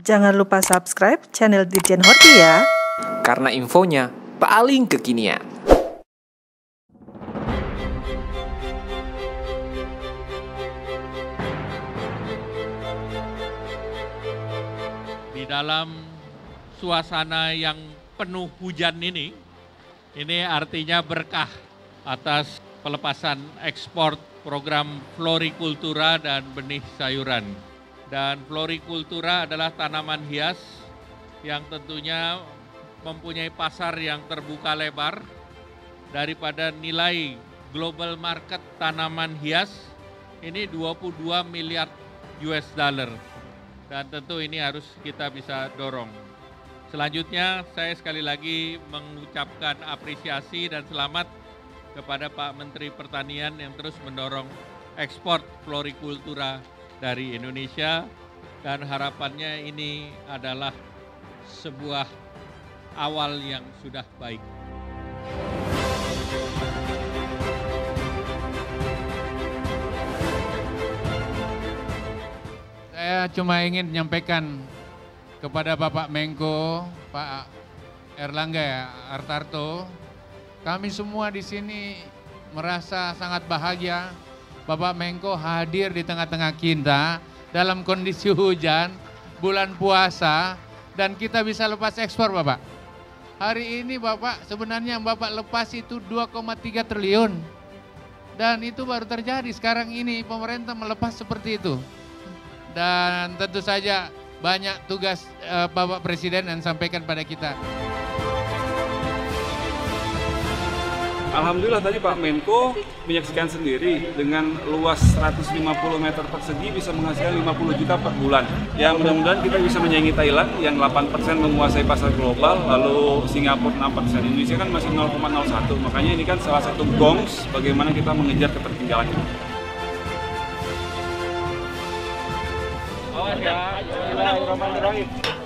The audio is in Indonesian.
Jangan lupa subscribe channel Dirjen Horti ya. Karena infonya paling kekinian. Di dalam suasana yang penuh hujan ini artinya berkah atas pelepasan ekspor program florikultura dan benih sayuran. Dan florikultura adalah tanaman hias yang tentunya mempunyai pasar yang terbuka lebar. Daripada nilai global market tanaman hias ini 22 miliar US dollar. Dan tentu ini harus kita bisa dorong. Selanjutnya saya sekali lagi mengucapkan apresiasi dan selamat kepada Pak Menteri Pertanian yang terus mendorong ekspor florikultura dari Indonesia, dan harapannya ini adalah sebuah awal yang sudah baik. Saya cuma ingin menyampaikan kepada Bapak Menko, Pak Erlangga Hartarto, kami semua di sini merasa sangat bahagia Bapak Menko hadir di tengah-tengah kita dalam kondisi hujan, bulan puasa, dan kita bisa lepas ekspor Bapak. Hari ini Bapak sebenarnya yang Bapak lepas itu 2,3 triliun. Dan itu baru terjadi sekarang ini pemerintah melepas seperti itu. Dan tentu saja banyak tugas Bapak Presiden yang sampaikan pada kita. Alhamdulillah tadi Pak Menko menyaksikan sendiri dengan luas 150 meter persegi bisa menghasilkan 50 juta per bulan. Ya mudah-mudahan kita bisa menyaingi Thailand yang 8% menguasai pasar global, lalu Singapura 6%. Indonesia kan masih 0,01, makanya ini kan salah satu gongs bagaimana kita mengejar ketertinggalan ini. Awas ya, bismillahirrahmanirrahim.